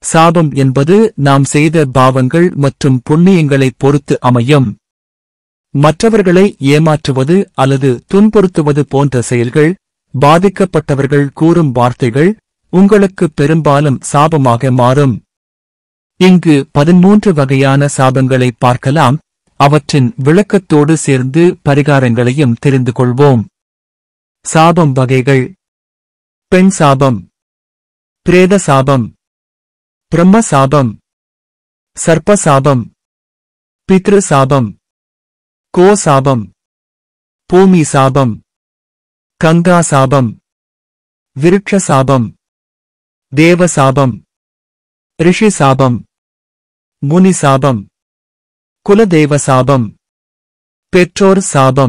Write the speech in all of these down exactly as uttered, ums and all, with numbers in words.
சாபம் என்பது நாம் செய்த பாவங்கள் மற்றும் புண்ணியங்களைப் பொறுத்து அமையும். மற்றவர்களை ஏமாற்றுவது அல்லது துன்புறுத்துவது போன்ற செயல்கள், பாதிக்கப்பட்டவர்கள் கூறும் வார்த்தைகள் உங்களுக்கு பெரும்பாலும் சாபமாக மாறும். இங்கு பதிமூன்று வகையான சாபங்களை பார்க்கலாம். அவற்றின் விளக்கத்தோடு சேர்ந்து பரிகாரங்களையும் தெரிந்து கொள்வோம். சாபம் வகைகள்: பெண் சாபம், பிரேத சாபம், பிரம்ம சாபம், சர்ப்ப சாபம், பித்ரு சாபம், கோ சாபம், பூமி சாபம், கங்கா சாபம், விருட்ச சாபம், தேவ சாபம், ரிஷி சாபம், முனி சாபம், குலதெய்வ சாபம், பெற்றோர் சாபம்.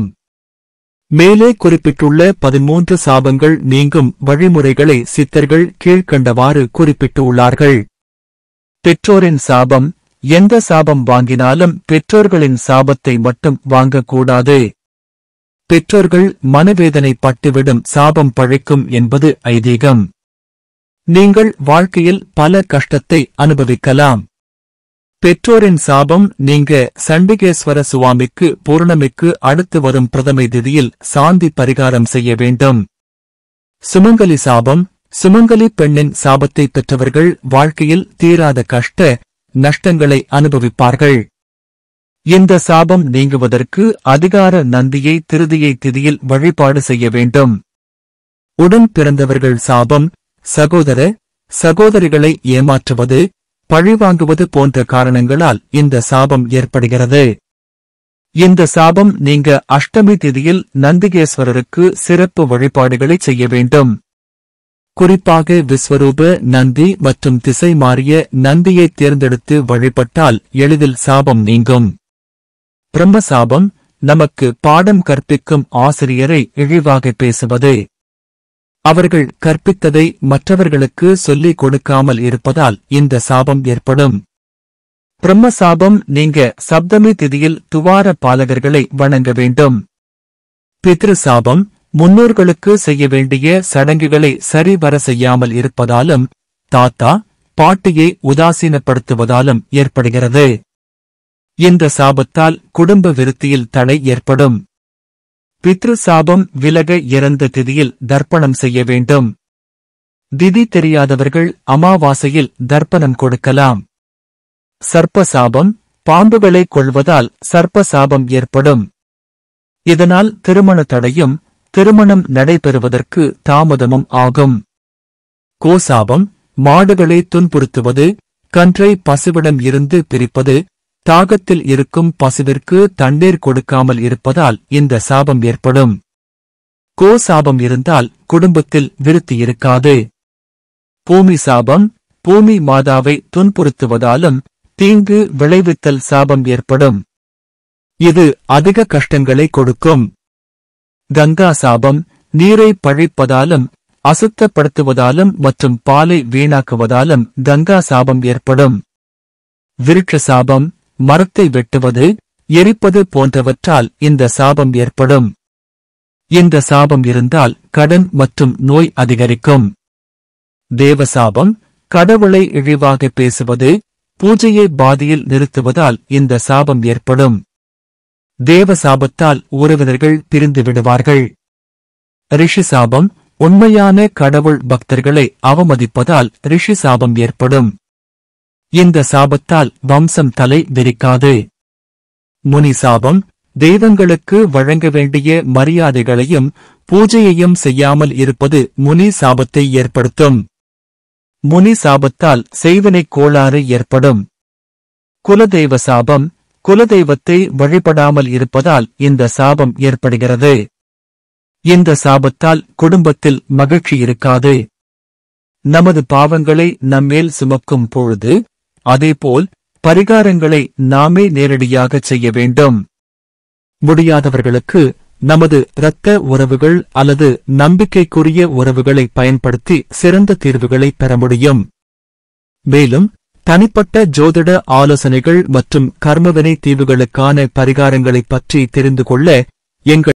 மேலே குறிப்பிட்டுள்ள பதிமூன்று சாபங்கள் நீங்கும் வழிமுறைகளை சித்தர்கள் கீழ்க்கண்டவாறு குறிப்பிட்டுள்ளார்கள். பெற்றோரின் சாபம்: எந்த சாபம் வாங்கினாலும் பெற்றோர்களின் சாபத்தை மட்டும் வாங்கக்கூடாது. பெற்றோர்கள் மனவேதனை பட்டுவிடும் சாபம் பழிக்கும் என்பது ஐதீகம். நீங்கள் வாழ்க்கையில் பல கஷ்டத்தை அனுபவிக்கலாம். பெற்றோரின் சாபம் நீங்க சண்டிகேஸ்வர சுவாமிக்கு பூர்ணமிக்கு அடுத்து வரும் பிரதமை திதியில் சாந்தி பரிகாரம் செய்ய வேண்டும். சுமங்கலி சாபம்: சுமங்கலி பெண்ணின் சாபத்தை பெற்றவர்கள் வாழ்க்கையில் தீராத கஷ்ட நஷ்டங்களை அனுபவிப்பார்கள். இந்த சாபம் நீங்குவதற்கு அதிகார நந்தியை திருதியை திதியில் வழிபாடு செய்ய வேண்டும். உடன் பிறந்தவர்கள் சாபம்: சகோதர சகோதரிகளை ஏமாற்றுவது, பழிவாங்குவது போன்ற காரணங்களால் இந்த சாபம் ஏற்படுகிறது. இந்த சாபம் நீங்க அஷ்டமி திதியில் நந்திகேஸ்வரருக்கு சிறப்பு வழிபாடுகளை செய்ய வேண்டும். குறிப்பாக விஸ்வரூப நந்தி மற்றும் திசை மாறிய நந்தியை தேர்ந்தெடுத்து வழிபட்டால் எளிதில் சாபம் நீங்கும். பிரம்ம சாபம்: நமக்கு பாடம் கற்பிக்கும் ஆசிரியரை இழிவாக பேசுவது. அவர்கள் கற்பித்ததை மற்றவர்களுக்கு சொல்லிக் கொடுக்காமல் இருப்பதால் இந்த சாபம் ஏற்படும். பிரம்ம சாபம் நீங்க சப்தமி திதியில் துவார பாலகர்களை வணங்க வேண்டும். பித்ரு சாபம்: முன்னோர்களுக்கு செய்ய வேண்டிய சடங்குகளை சரிவர செய்யாமல் இருப்பதாலும் தாத்தா பாட்டியை உதாசீனப்படுத்துவதாலும் ஏற்படுகிறது. இந்த சாபத்தால் குடும்ப விருத்தியில் தடை ஏற்படும். பித்ரு சாபம் விலக இறந்த திதியில் தர்ப்பணம் செய்ய வேண்டும். திதி தெரியாதவர்கள் அமாவாசையில் தர்ப்பணம் கொடுக்கலாம். சர்ப்ப சாபம்: பாம்புகளை கொள்வதால் சர்ப்ப சாபம் ஏற்படும். இதனால் திருமண தடையும் திருமணம் நடைபெறுவதற்கு தாமதமும் ஆகும். கோசாபம்: மாடுகளை துன்புறுத்துவது, கன்றை பசுவிடம் இருந்து பிரிப்பது, தாகத்தில் இருக்கும் பசுவிற்கு தண்ணீர் கொடுக்காமல் இருப்பதால் இந்த சாபம் ஏற்படும். கோ சாபம் இருந்தால் குடும்பத்தில் விருத்தி இருக்காது. பூமி சாபம்: பூமி மாதாவை துன்புறுத்துவதாலும் தீங்கு விளைவித்தல் சாபம் ஏற்படும். இது அதிக கஷ்டங்களை கொடுக்கும். கங்கா சாபம்: நீரை பழிப்பதாலும் அசுத்தப்படுத்துவதாலும் மற்றும் பாலை வீணாக்குவதாலும் கங்கா சாபம் ஏற்படும். விருட்ச சாபம்: மரத்தை வெட்டுவது, எரிப்பது போன்றவற்றால் இந்த சாபம் ஏற்படும். இந்த சாபம் இருந்தால் கடன் மற்றும் நோய் அதிகரிக்கும். தேவசாபம்: கடவுளை இழிவாக பேசுவது, பூஜையை பாதியில் நிறுத்துவதால் இந்த சாபம் ஏற்படும். தேவசாபத்தால் உறவினர்கள் பிரிந்து விடுவார்கள். ரிஷி சாபம்: உண்மையான கடவுள் பக்தர்களை அவமதிப்பதால் ரிஷி சாபம் ஏற்படும். இந்த சாபத்தால் வம்சம் தலை விரிக்காது. முனி சாபம்: தெய்வங்களுக்கு வழங்க வேண்டிய மரியாதைகளையும் பூஜையையும் செய்யாமல் இருப்பது முனி சாபத்தை ஏற்படுத்தும். முனி சாபத்தால் செய்வினைக் கோளாறு ஏற்படும். குலதெய்வ சாபம்: குலதெய்வத்தை வழிபடாமல் இருப்பதால் இந்த சாபம் ஏற்படுகிறது. இந்த சாபத்தால் குடும்பத்தில் மகிழ்ச்சி இருக்காது. நமது பாவங்களை நம்மேல் சுமக்கும் பொழுது அதேபோல் பரிகாரங்களை நாமே நேரடியாகச் செய்ய வேண்டும். முடியாதவர்களுக்கு நமது இரத்த உறவுகள் அல்லது நம்பிக்கைக்குரிய உறவுகளை பயன்படுத்தி சிறந்த தீர்வுகளை பெற முடியும். மேலும் தனிப்பட்ட ஜோதிட ஆலோசனைகள் மற்றும் கர்மவினை தீவுகளுக்கான பரிகாரங்களைப் பற்றி தெரிந்து கொள்ள எங்கள்